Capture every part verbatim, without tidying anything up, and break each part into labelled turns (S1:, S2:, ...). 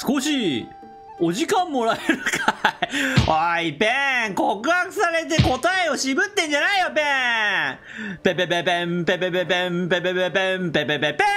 S1: 少し、お時間もらえるかい。おい、ペン、告白されて答えを渋ってんじゃないよ、ペン。ペペペペン、ペペペペン、ペペペペン、ペペペペ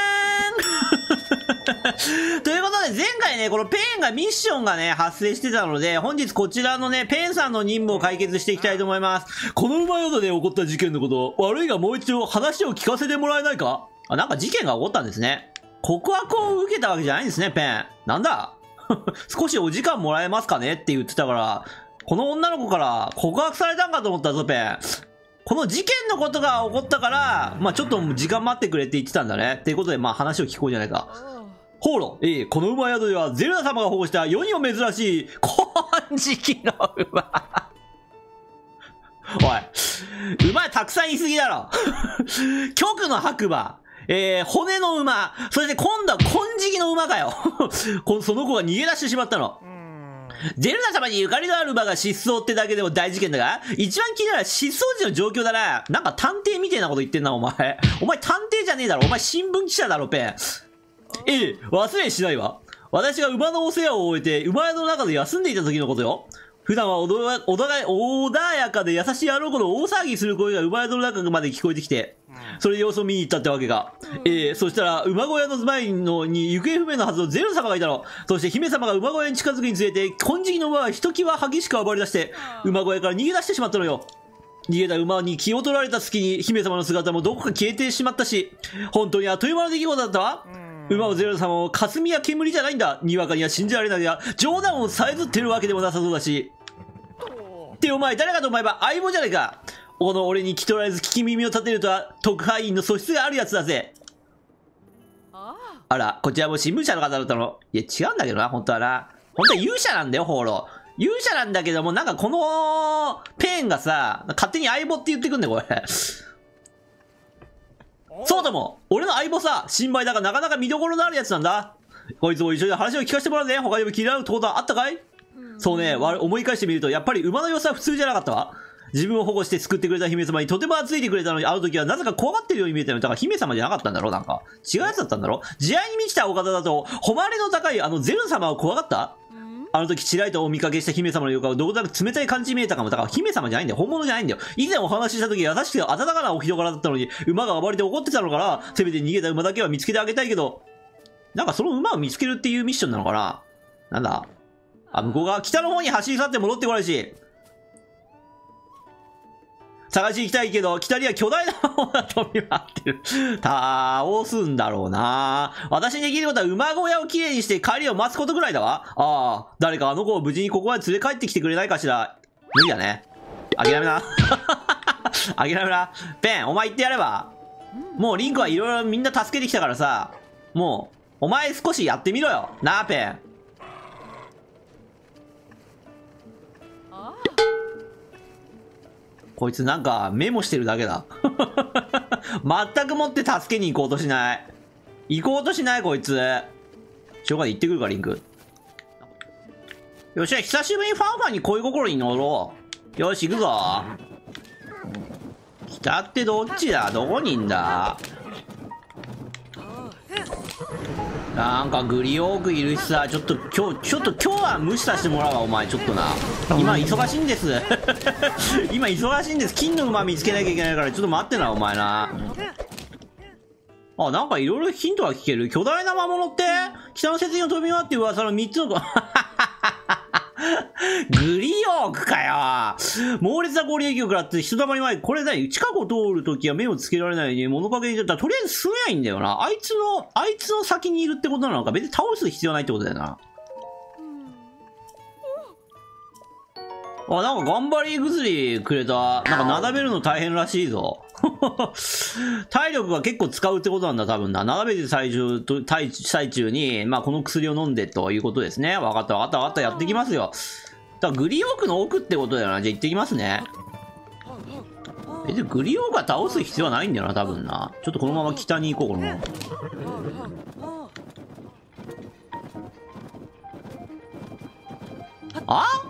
S1: ン。ということで、前回ね、このペンがミッションがね、発生してたので、本日こちらのね、ペンさんの任務を解決していきたいと思います。この馬宿で起こった事件のこと、悪いがもう一度話を聞かせてもらえないか？あ、なんか事件が起こったんですね。告白を受けたわけじゃないんですね、ペン。なんだ少しお時間もらえますかねって言ってたから、この女の子から告白されたんかと思ったぞ、ペン。この事件のことが起こったから、まあちょっと時間待ってくれって言ってたんだね。っていうことで、まあ話を聞こうじゃないか。ほうろ、ええ、この馬宿ではゼルダ様が保護した世にも珍しい金色の馬。おい、馬たくさん言いすぎだろ。極の白馬。えー、骨の馬。そして今度は金色の馬かよ。その子が逃げ出してしまったの。ゼルダ様にゆかりのある馬が失踪ってだけでも大事件だが、一番気になるのは失踪時の状況だな。なんか探偵みたいなこと言ってんな、お前。お前探偵じゃねえだろ。お前新聞記者だろ、ペン。ええ、忘れしないわ。私が馬のお世話を終えて、馬宿の中で休んでいた時のことよ。普段は穏や穏やかで優しいあの子の大騒ぎする声が馬宿の中まで聞こえてきて、それで様子を見に行ったってわけか。ええ、そしたら、馬小屋の前のに行方不明のはずのゼル様がいたの。そして姫様が馬小屋に近づくにつれて、金色の馬はひときわ激しく暴れ出して、馬小屋から逃げ出してしまったのよ。逃げた馬に気を取られた隙に、姫様の姿もどこか消えてしまったし、本当にあっという間の出来事だったわ。馬もゼルダ様も霞や煙じゃないんだ。にわかには信じられないが、冗談をさえずってるわけでもなさそうだし。ってお前誰かと思えば相棒じゃないか。この俺に気取られず聞き耳を立てるとは特派員の素質があるやつだぜ。あら、こちらも新聞社の方だったの。いや違うんだけどな、本当はな。本当は勇者なんだよ、ホーロー。勇者なんだけども、なんかこのペンがさ、勝手に相棒って言ってくんね、これ。そうとも、俺の相棒さ、心配だがなかなか見どころのあるやつなんだ。こいつも一緒に話を聞かせてもらうね。他にも気になることはあったかい？そうね、思い返してみると、やっぱり馬の様子は普通じゃなかったわ。自分を保護して救ってくれた姫様にとても懐いてくれたのに、あの時はなぜか怖がってるように見えたの。だから姫様じゃなかったんだろう、なんか。違うやつだったんだろう。慈愛に満ちたお方だと、誉れの高いあのゼル様を怖がった？あの時ちらりとお見かけした姫様の横顔、どこだか冷たい感じに見えたかも。だから姫様じゃないんだよ。本物じゃないんだよ。以前お話しした時優しくて温かなお人柄だったのに、馬が暴れて怒ってたのから、せめて逃げた馬だけは見つけてあげたいけど、なんかその馬を見つけるっていうミッションなのかな？なんだ？あ、向こう側、北の方に走り去って戻ってこないし。探しに行きたいけど、北には巨大なものが飛び回ってる。倒すんだろうな。私にできることは馬小屋をきれいにして帰りを待つことぐらいだわ。ああ、誰かあの子を無事にここまで連れ帰ってきてくれないかしら。無理だね。諦めな。諦めな。ペン、お前言ってやれば。もうリンクはいろいろみんな助けてきたからさ。もう、お前少しやってみろよ。なあ、ペン。こいつなんかメモしてるだけだ。全くもって助けに行こうとしない。行こうとしないこいつ。しょうがない、行ってくるか、リンク。よっしゃ、久しぶりにファンファンに恋心に乗ろう。よし、行くぞ。北ってどっちだ？どこにいんだ？なんかグリオークいるしさ、ちょっと今日、ちょっと今日は無視させてもらうわ、お前、ちょっとな。今忙しいんです。今忙しいんです。金の馬見つけなきゃいけないから、ちょっと待ってな、お前な。あ、なんかいろいろヒントが聞ける。巨大な魔物って、北の雪原を飛び回って噂のみっつの、グリオークかよ。猛烈な氷影響を食らって人だまり前。これ何？近くを通るときは目をつけられないに物陰に出たらとりあえず進めないんだよな。あいつの、あいつの先にいるってことなのか。別に倒す必要ないってことだよな。あ、なんか頑張り薬くれた。なんかなだめるの大変らしいぞ。体力が結構使うってことなんだ、多分な。なだめてる最中と、最中に、まあこの薬を飲んでということですね。わかったわかったわかった。やってきますよ。だからグリオークの奥ってことだよな。じゃあ行ってきますね。え、でグリオークは倒す必要はないんだよな、多分な。ちょっとこのまま北に行こう、このまま。あ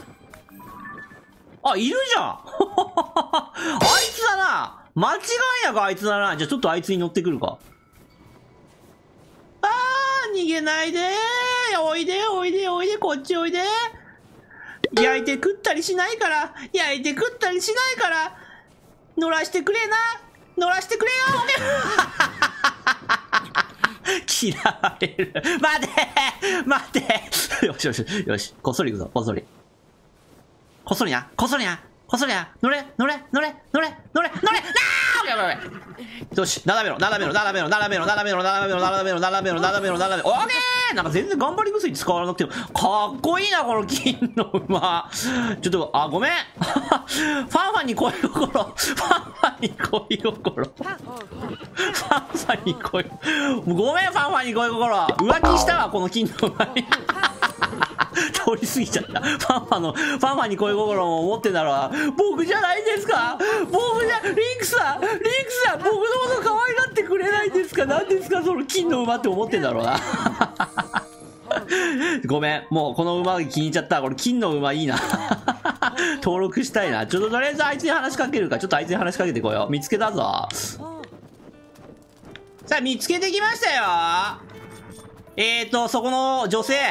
S1: あ、いるじゃん。あいつだな。間違いなくあいつだな。じゃあちょっとあいつに乗ってくるか。あー、逃げないでー。 で、おいで、おいで、おいで、こっちおいで。焼いて食ったりしないから、焼いて食ったりしないから、乗らしてくれな。乗らしてくれよ。嫌われる。待て待てよしよし、よし。こっそり行くぞ、こっそり。こっそりな、こっそりな、こっそりな。乗れ、乗れ、乗れ、乗れ、乗れ、乗れ、なーやばいやばい。よし、斜めろ、斜めろ、斜めろ、斜めろ、斜めろ、斜めろ、斜めろ、斜めろ、斜めろ、斜めろ。オーケーなんか全然頑張り薬使わなくても、かっこいいな、この金の馬。ちょっと、あ、ごめん。ファンファンに恋心。ファンファンに恋心。ファンファンに恋心。ごめん、ファンファンに恋心。浮気したわ、この金の馬に。通り過ぎちゃった。ファンファンの、ファンファンに恋心も思ってんだろうな。僕じゃないですか僕じゃ、リンクさんリンクさん僕のこと可愛がってくれないんですか何ですかその金の馬って思ってんだろうな。ごめん。もうこの馬気に入っちゃった。これ金の馬いいな。登録したいな。ちょっととりあえずあいつに話しかけるか。ちょっとあいつに話しかけてこよう。見つけたぞ。さあ、見つけてきましたよ。えーと、そこの女性。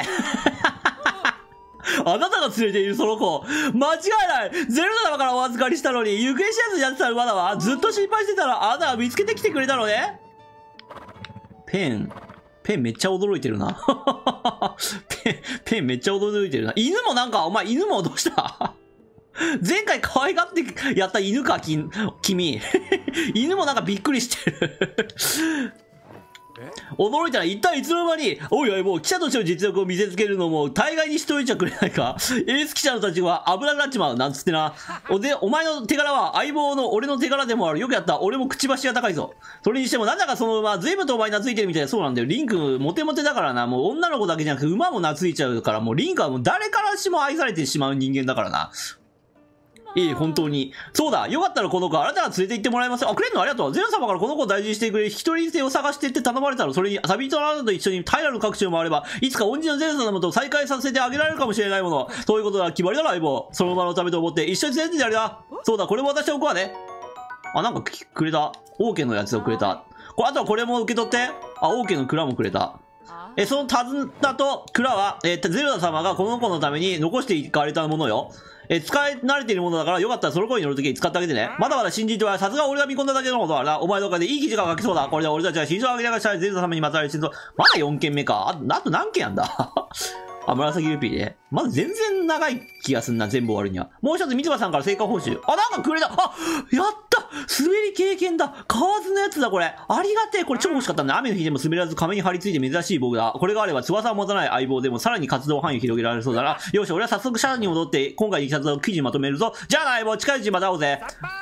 S1: あなたが連れているその子、間違いないゼルダ様からお預かりしたのに、行方知らずにやってた馬だわ。ずっと心配してたら、あなたが見つけてきてくれたのね。ペン、ペンめっちゃ驚いてるな。ペン、ペンめっちゃ驚いてるな。犬もなんか、お前犬もどうした前回可愛がってやった犬か、き君。犬もなんかびっくりしてる。驚いたら一体いつの間に、おいおいもう記者としての実力を見せつけるのも大概にしといちゃくれないか。エース記者のたちは危なくなっちまう。なんつってな。おで、お前の手柄は相棒の俺の手柄でもある。よくやった。俺もくちばしが高いぞ。それにしてもなんだかその馬、随分とお前懐いてるみたいでそうなんだよ。リンクモテモテだからな。もう女の子だけじゃなくて馬も懐いちゃうから、もうリンクはもう誰からしも愛されてしまう人間だからな。ええ、本当に。そうだ、よかったらこの子、あなたが連れて行ってもらえますよ。あ、くれんのありがとう。ゼロ様からこの子を大事にしてくれ、引き取り手を探してって頼まれたの。それに、旅人のあなたと一緒に平らの各地を回れば、いつか恩人のゼロ様と再会させてあげられるかもしれないもの。そういうことは決まりだろ、相棒。その場のためと思って、一緒に連れてってやるな。そうだ、これも私は置くわね。あ、なんかくれた。オーケーのやつをくれた。これ、あとはこれも受け取って。あ、オーケーの蔵もくれた。え、その手綱と蔵は、えー、ゼルダ様がこの子のために残していかれたものよ。えー、使い慣れているものだから、よかったらその子に乗るときに使ってあげてね。まだまだ新人とは、さすが俺が見込んだだけのことだな。お前のおかげでいい記事が書けそうだ。これで俺たちは新書を上げながらしたいゼルダ様にまつわる新書。まだよんけんめか。あ、あと何件あんだあ、紫ルピーで。まだ全然長い気がすんな、全部終わるには。もう一つ、三つ葉さんから成果報酬。あ、なんかくれた。あ、やった滑り経験だ。河津のやつだ、これ。ありがてえ。これ超欲しかったんだ。雨の日でも滑らず壁に張り付いて珍しい僕だ。これがあれば翼を持たない相棒でもさらに活動範囲を広げられそうだな。よし、俺は早速社に戻って、今回のいきさつを記事にまとめるぞ。じゃあな、相棒、近いうちにまた会おうぜ。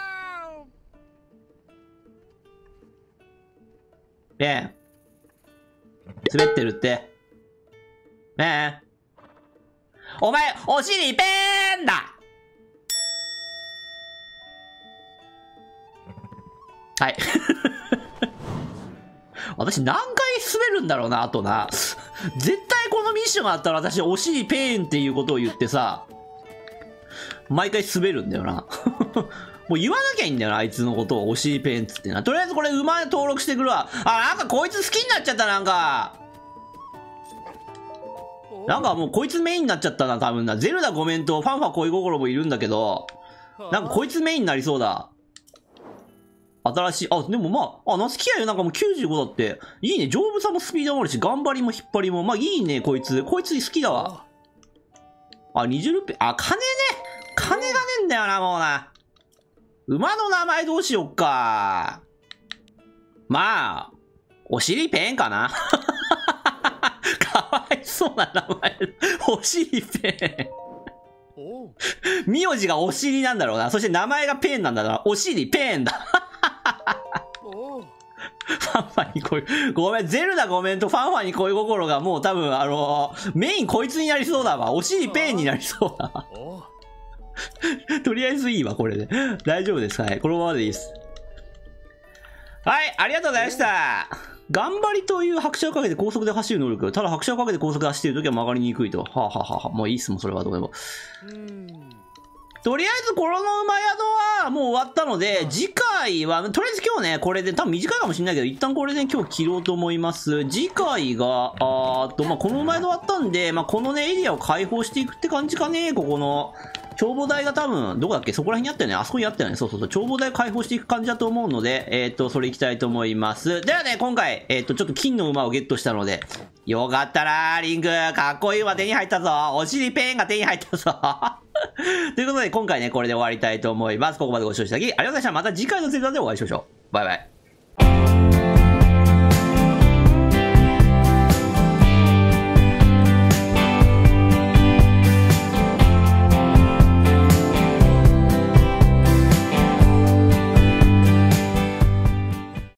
S1: ペン。滑ってるって。ペン。お前、お尻ペーンだはい。私何回滑るんだろうな、あとな。絶対このミッションがあったら私、お尻ペーンっていうことを言ってさ、毎回滑るんだよな。もう言わなきゃいいんだよな、あいつのことをお尻ペーンっつってな。とりあえずこれ馬で登録してくるわ。あ、なんかこいつ好きになっちゃった、なんか。なんかもうこいつメインになっちゃったな、多分な。ゼルダごめんとファンファ恋心もいるんだけど、なんかこいつメインになりそうだ。新しい、あ、でもまあ、あ、ナスキアよ、なんかもうきゅうじゅうごだって。いいね、丈夫さもスピードもあるし、頑張りも引っ張りも。まあいいね、こいつ。こいつ好きだわ。あ、にじゅうルピー、あ、金ね。金がねえんだよな、もうな。馬の名前どうしよっか。まあ、お尻ペンかな。かわいそうな名前。お尻ペン。名字がお尻なんだろうな。そして名前がペンなんだな。お尻ペンだ。ファンファンに恋、ごめん、ゼルダごめんとファンファンに恋心がもう多分あの、メインこいつになりそうだわ。お尻ペンになりそうだわ。とりあえずいいわ、これで。大丈夫ですかね。このままでいいです。はい、ありがとうございました。頑張りという拍車をかけて高速で走る能力。ただ拍車をかけて高速で走っているときは曲がりにくいと。はあ、はあはあ、もういいっすもん、それはどうでも。 とりあえずこの馬宿はもう終わったので、次回は、とりあえず今日ね、これで、多分短いかもしれないけど、一旦これで今日切ろうと思います。次回が、あーと、まあ、この馬宿終わったんで、まあ、このね、エリアを開放していくって感じかね、ここの。眺望台が多分、どこだっけそこら辺にあったよね。あそこにあったよね。そうそうそう。眺望台を開放していく感じだと思うので、えっと、それ行きたいと思います。ではね、今回、えっと、ちょっと金の馬をゲットしたので、よかったなー、リング。かっこいい馬手に入ったぞ。お尻ペンが手に入ったぞ。ということで、今回ね、これで終わりたいと思います。ここまでご視聴いただき、ありがとうございました。また次回のツイートでお会いしましょう。バイバイ。